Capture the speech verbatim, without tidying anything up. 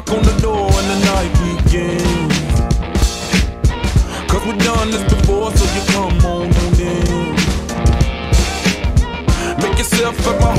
knock on the door and the night begins. Cause we've done this before, so you come on in. Make yourself at my